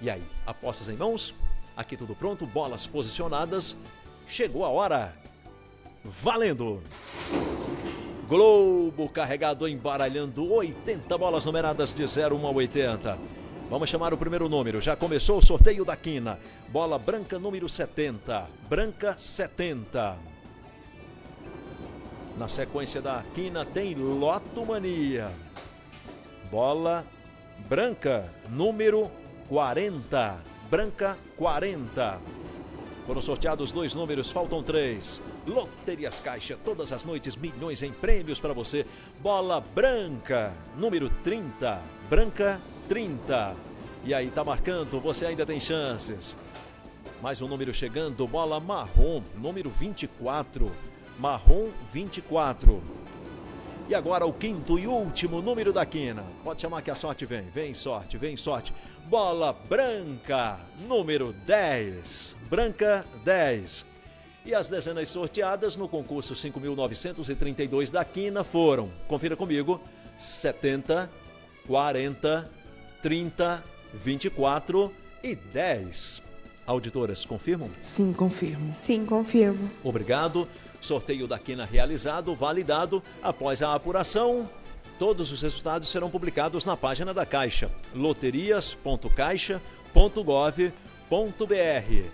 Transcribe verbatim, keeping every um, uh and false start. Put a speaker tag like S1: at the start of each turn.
S1: E aí, apostas em mãos? Aqui tudo pronto, bolas posicionadas. Chegou a hora. Valendo! Globo carregado embaralhando oitenta bolas numeradas de zero a oitenta. Vamos chamar o primeiro número. Já começou o sorteio da quina. Bola branca número setenta. Branca setenta. Na sequência da quina tem Lotomania. Bola branca número quarenta. Branca quarenta. Foram sorteados dois números, faltam três. Loterias Caixa, todas as noites, milhões em prêmios para você. Bola branca, número trinta. Branca trinta. E aí, tá marcando, você ainda tem chances. Mais um número chegando, bola marrom, número vinte e quatro. Marrom vinte e quatro. E agora o quinto e último número da quina. Pode chamar que a sorte vem. Vem sorte, vem sorte. Bola branca, número dez. Branca dez. E as dezenas sorteadas no concurso cinco mil novecentos e trinta e dois da quina foram, confira comigo, setenta, quarenta, trinta, vinte e quatro e dez. Auditoras, confirmam?
S2: Sim, confirmo.
S3: Sim, confirmo.
S1: Obrigado. Sorteio da quina realizado, validado. Após a apuração, todos os resultados serão publicados na página da Caixa, loterias ponto caixa ponto gov ponto br.